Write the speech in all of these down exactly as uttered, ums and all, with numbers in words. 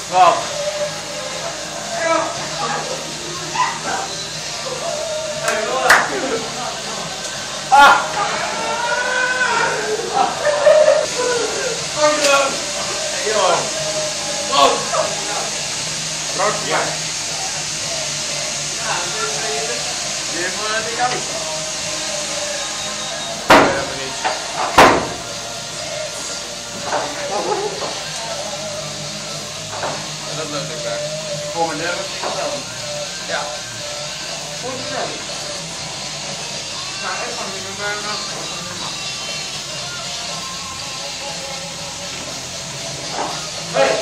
Rob. Ah! Ja. Weer van die kant. Nee, dat niet. Dat lukt ik daar. Voor mijn nerven ging wel. Ja. Goed zo. Nou, ik kan niet meer naar hey!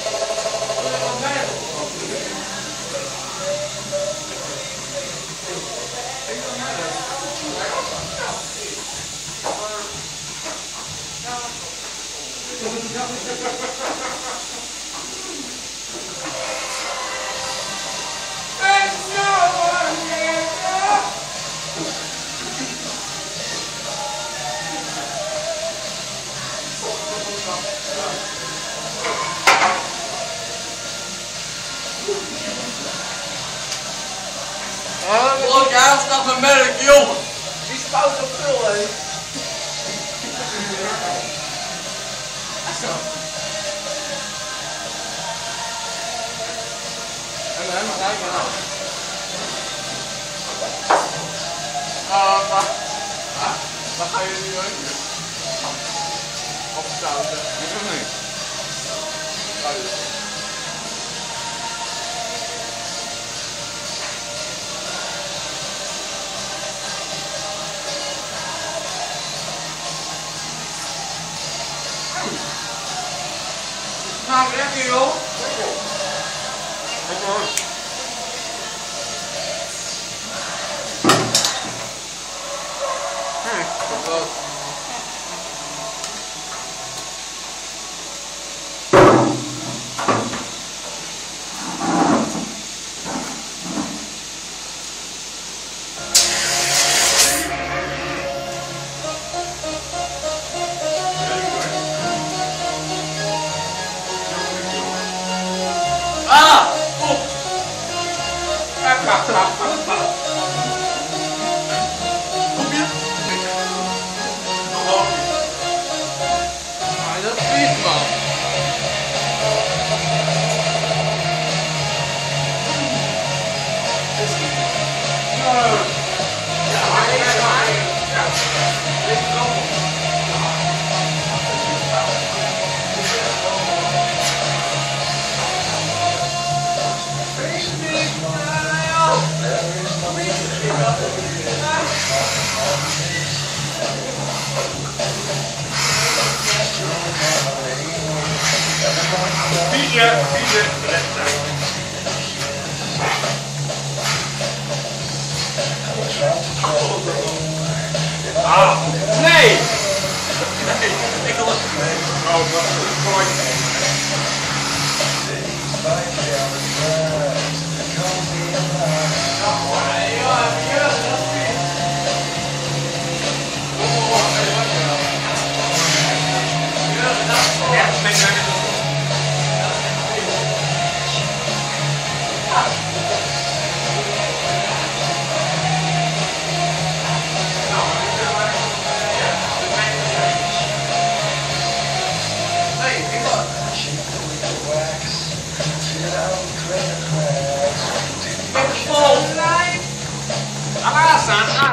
Volgend jaar staat mijn merk, jongen. Die spout op veel, hé. Zo. En dan helemaal kijken nou. Ah, wat? Ah, wat ga je nu doen? Opzouten. Dit is niet. Nou, lekker joh. Kom maar. Hm, wat? Ah! Oep! Kom je? Nog Ah, dat is man. Ja, maar ik ben maar. Ja. Dit is wel. Vieze, vieze, rechter. Ah, Nee! Nee, ik wil het. oh, wat een mooi. Ja, ik ben er. Alasan,